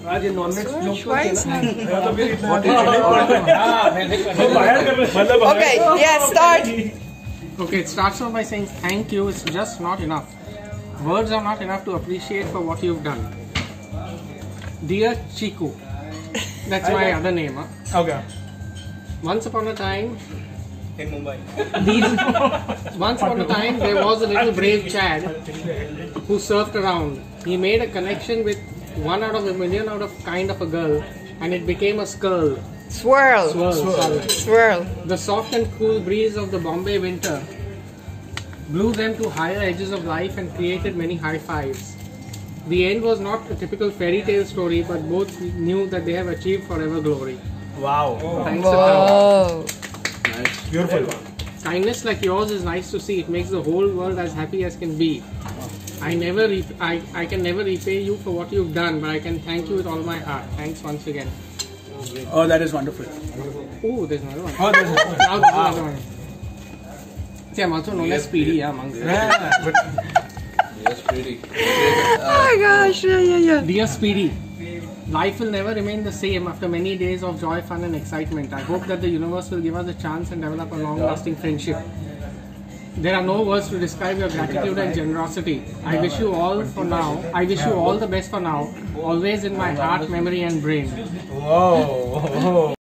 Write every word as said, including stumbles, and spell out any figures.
आज ये nonveg Okay, yeah, start. Okay, it starts off by saying thank you. It's just not enough. Words are not enough to appreciate for what you've done. Dear Chiku, that's my other name. Huh? Okay. Once upon a time, In Mumbai. once upon a time, there was a little brave Chad who surfed around. He made a connection with one out of a million out of kind of a girl, and it became a skirl. Swirl. Swirl. Swirl. Swirl. The soft and cool breeze of the Bombay winter blew them to higher edges of life and created many high fives. The end was not a typical fairy tale story, but both knew that they have achieved forever glory. Wow. Thanks Whoa. Beautiful. Kindness like yours is nice to see. It makes the whole world as happy as can be. I never, re I, I can never repay you for what you've done, but I can thank you with all my heart. Thanks once again. Oh, that is wonderful. Oh, there's another one. Oh, there's Now there's another one. See, I'm also known as Speedy, yeah, amongst yeah, but Yes, pretty. Oh my gosh, yeah, yeah, yeah. Dear Speedy, life will never remain the same after many days of joy, fun and excitement. I hope that the universe will give us a chance and develop a long-lasting friendship. There are no words to describe your gratitude and generosity. I wish you all for now. I wish you all the best for now. Always in my heart, memory and brain. whoa.